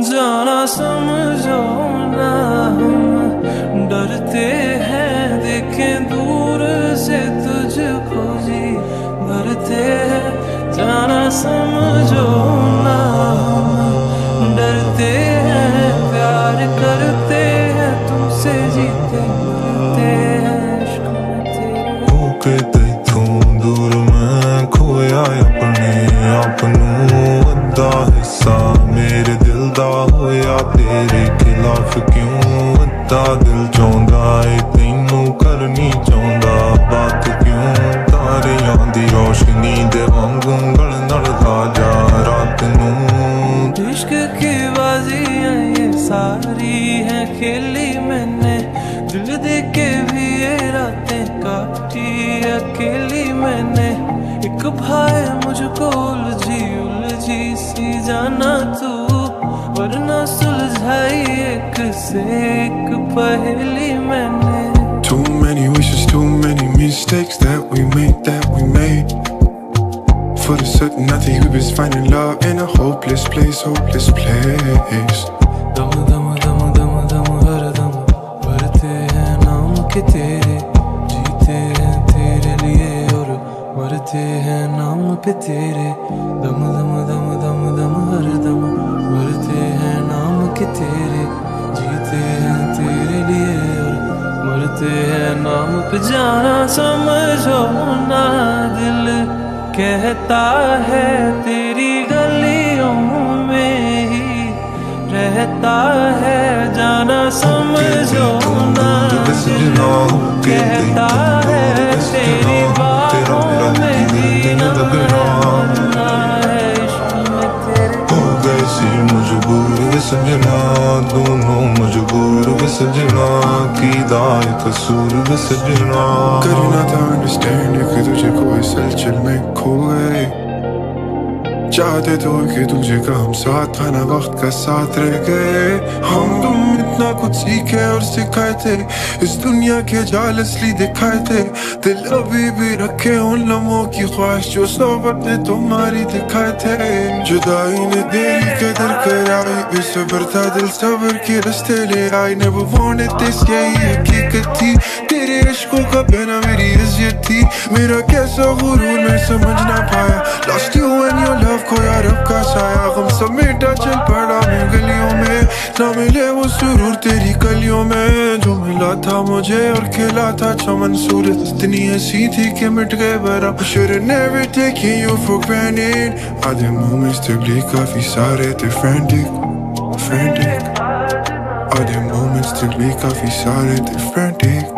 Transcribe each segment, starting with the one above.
जाना समझो ना, हम डरते हैं देखें दूर से तुझको जी, डरते हैं जाना समझो ना, हम डरते हैं प्यार करते हैं तुमसे जीते मरते हैं इश्क में तेरे। होके तू दूर मैं खोया अपने आप नूं, अद्धा हिस्सा मेरे दिल दा होया तेरे खिलाफ क्यों, अद्धा दिल चाहुंदा ए तैनू करनी चाहुंदा बात क्यों, तारियां दी रोशनी दे वांगू गल नाल ला जा रात नूं। इश्क की बाजियां ये सारी हैं खेली मैंने, दिल दे के भी ये रातें काटी अकेली मैंने, एक भाई मुझको उलझी सी जाना तू, वरना सुलझाई एक से एक पहेली मैंने। Too many wishes, too many mistakes that we made. For the certain I think we was finding love in a hopeless place. दम दम दम दम दम हर दम भरते हैं नाम के तेरे, जीते हैं तेरे लिए और मरते हैं नाम पे तेरे, दम दम दम दम दम हर दम भरते हैं नाम के तेरे, जीते हैं तेरे लिए और मरते हैं नाम पे। जाना समझो ना दिल कहता है तेरी गलियों में ही रहता है, जाना समझो ना दिल कहता है तेरी बाहों में जीना है इश्क में तेरे। हो गए सी मजबूर वे सजना, दोनों मजबूर वे सजना, कीदा है कसूर वे सजना। करना था अंडरस्टैंड कि तुझे कोई सलचल में खो गए, चाहते तो कि तुझे का हम साथ खाना वक्त का साथ रह गए, हम तुम इतना कुछ सीखे और सिखाए थे, इस दुनिया के जाल असली दिखाए थे, दिल अभी भी रखे उन लम्हों की ख्वाहिश जो सोबत ने तुम्हारी दिखाए थे, जुदाई ने देरी कदर कराई, बेसब्र था दिल सब्र के रास्ते ले आई, never wanted this यही हकीकत थी, तेरे इश्कों का बहना मेरी इज्जत थी, मेरा कैसा गुरूर मैं समझ ना पाया, lost you and your love खोया रब का साया, गम समेटा चल पड़ा मैं गलियों में, ना मिले वो सुरूर तेरी गलियों में, जो मिला था मुझे और खिला था चमन, सूरत इतनी ऐसी थी कि मिट गए बरा, should've never taken you for granted, आधे moments तक काफी सारे थे frantic, आधे moments तक काफी सारे थे frantic,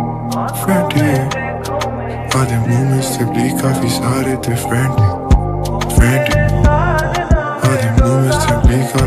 आधे moments तक काफी सारे थे frantic, आधे moments तक